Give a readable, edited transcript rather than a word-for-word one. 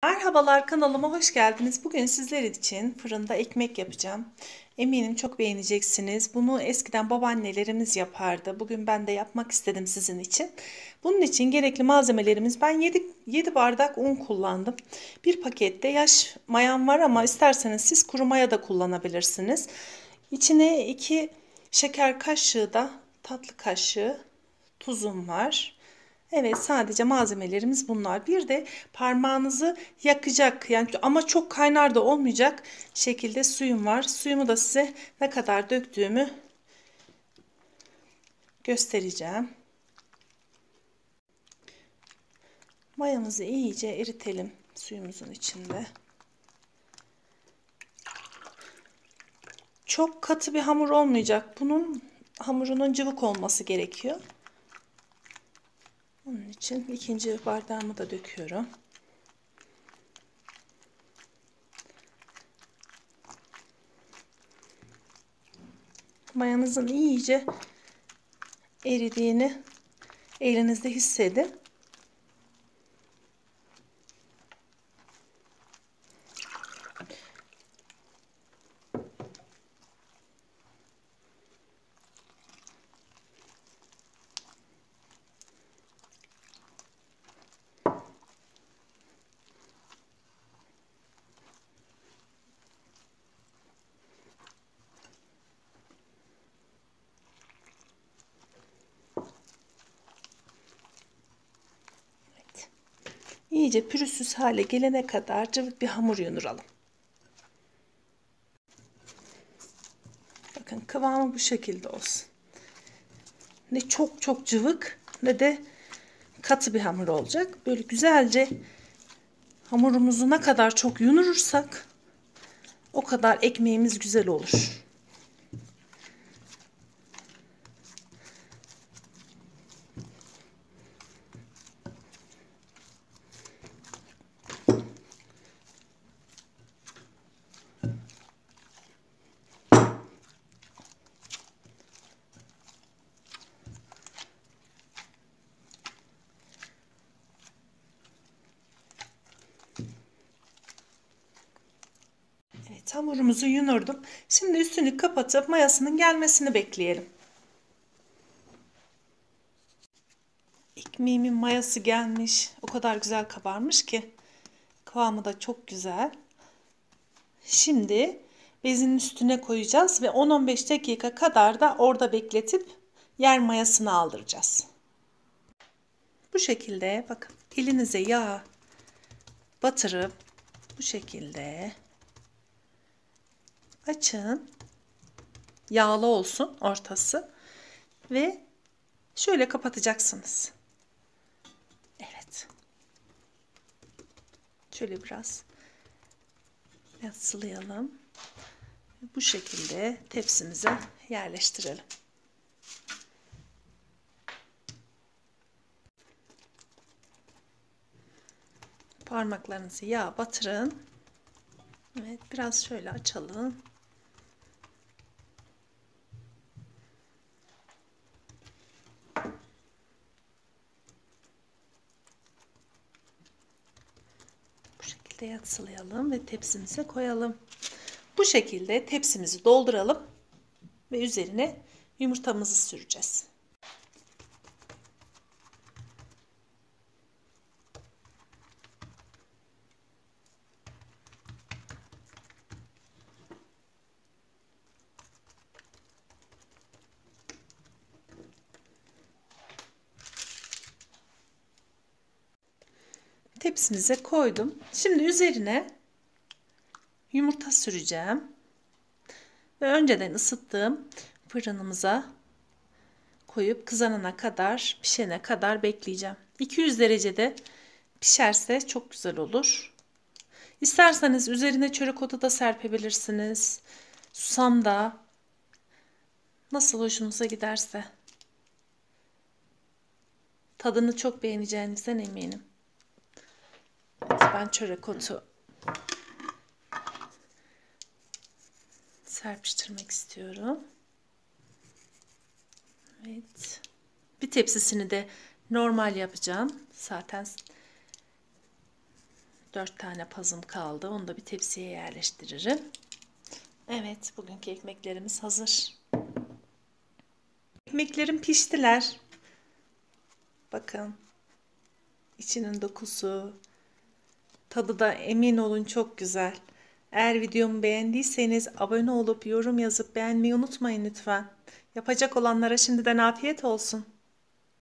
Merhabalar, kanalıma hoş geldiniz. Bugün sizler için fırında ekmek yapacağım. Eminim çok beğeneceksiniz. Bunu eskiden babaannelerimiz yapardı. Bugün ben de yapmak istedim sizin için. Bunun için gerekli malzemelerimiz, ben 7 bardak un kullandım. Bir pakette yaş mayam var ama isterseniz siz kuru maya da kullanabilirsiniz. İçine 2 şeker kaşığı da tatlı kaşığı tuzum var. Evet, sadece malzemelerimiz bunlar. Bir de parmağınızı yakacak, yani ama çok kaynar da olmayacak şekilde suyum var. Suyumu da size ne kadar döktüğümü göstereceğim. Mayamızı iyice eritelim suyumuzun içinde. Çok katı bir hamur olmayacak. Bunun hamurunun cıvık olması gerekiyor. Onun için ikinci bardağımı da döküyorum. Mayanızın iyice eridiğini elinizde hissedin. İyice pürüzsüz hale gelene kadar cıvık bir hamur yoğuralım. Bakın kıvamı bu şekilde olsun. Ne çok cıvık ne de katı bir hamur olacak. Böyle güzelce hamurumuzu ne kadar çok yoğurursak o kadar ekmeğimiz güzel olur. Evet, hamurumuzu yoğurdum. Şimdi üstünü kapatıp mayasının gelmesini bekleyelim. Ekmeğimin mayası gelmiş. O kadar güzel kabarmış ki. Kıvamı da çok güzel. Şimdi bezin üstüne koyacağız ve 10-15 dakika kadar da orada bekletip yer mayasını aldıracağız. Bu şekilde bakın, elinize yağ batırıp bu şekilde açın. Yağlı olsun ortası ve şöyle kapatacaksınız. Evet. Şöyle biraz sılayalım. Bu şekilde tepsimize yerleştirelim. Parmaklarınızı yağa batırın. Evet, biraz şöyle açalım. Bu şekilde yatsılayalım ve tepsimize koyalım. Bu şekilde tepsimizi dolduralım ve üzerine yumurtamızı süreceğiz. Tepsimize koydum. Şimdi üzerine yumurta süreceğim. Ve önceden ısıttığım fırınımıza koyup kızarana kadar, pişene kadar bekleyeceğim. 200 derecede pişerse çok güzel olur. İsterseniz üzerine çörek otu da serpebilirsiniz. Susam da, nasıl hoşunuza giderse. Tadını çok beğeneceğinizden eminim. Evet, ben çörek otu serpiştirmek istiyorum. Evet. Bir tepsisini de normal yapacağım. Zaten 4 tane pazım kaldı. Onu da bir tepsiye yerleştiririm. Evet, bugünkü ekmeklerimiz hazır. Ekmeklerim piştiler. Bakın. İçinin dokusu, tadı da emin olun çok güzel. Eğer videomu beğendiyseniz abone olup yorum yazıp beğenmeyi unutmayın lütfen. Yapacak olanlara şimdiden afiyet olsun.